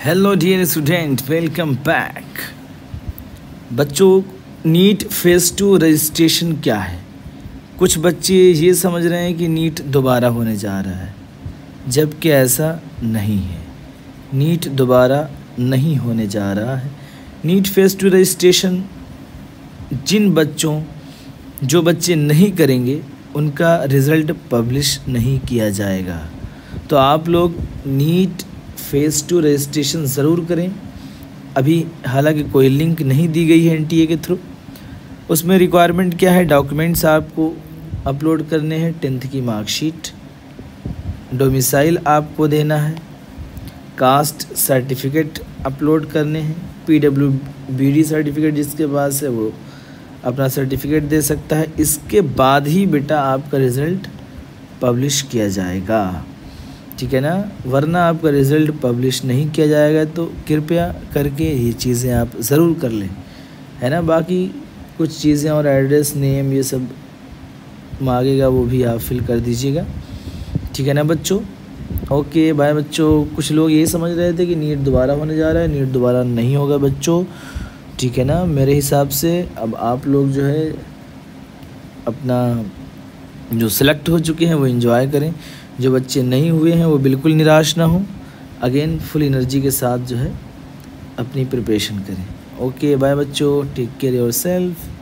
Hello dear student, welcome back. बच्चों, NEET phase 2 registration क्या है? कुछ बच्चे ये समझ रहे हैं कि नीट दोबारा होने जा रहा है, जबकि ऐसा नहीं है। नीट दोबारा नहीं होने जा रहा है। नीट फेज़ 2 रजिस्ट्रेशन जो बच्चे नहीं करेंगे उनका रिज़ल्ट पब्लिश नहीं किया जाएगा। तो आप लोग नीट फेज़ 2 रजिस्ट्रेशन ज़रूर करें। अभी हालांकि कोई लिंक नहीं दी गई है एनटीए के थ्रू। उसमें रिक्वायरमेंट क्या है? डॉक्यूमेंट्स आपको अपलोड करने हैं, 10th की मार्कशीट, डोमिसाइल आपको देना है, कास्ट सर्टिफिकेट अपलोड करने हैं, PWBD सर्टिफिकेट जिसके पास है वो अपना सर्टिफिकेट दे सकता है। इसके बाद ही बेटा आपका रिज़ल्ट पब्लिश किया जाएगा, ठीक है ना? वरना आपका रिज़ल्ट पब्लिश नहीं किया जाएगा। तो कृपया करके ये चीज़ें आप ज़रूर कर लें, है ना? बाकी कुछ चीज़ें और एड्रेस, नेम, ये सब मांगेगा, वो भी आप फिल कर दीजिएगा, ठीक है ना बच्चों? ओके बाय बच्चों। कुछ लोग ये समझ रहे थे कि नीट दोबारा होने जा रहा है। नीट दोबारा नहीं होगा बच्चों, ठीक है ना? मेरे हिसाब से अब आप लोग जो है अपना जो सिलेक्ट हो चुके हैं वो एंजॉय करें। जो बच्चे नहीं हुए हैं वो बिल्कुल निराश ना हो, अगेन फुल एनर्जी के साथ जो है अपनी प्रिपरेशन करें। ओके बाय बच्चों, टेक केयर योरसेल्फ।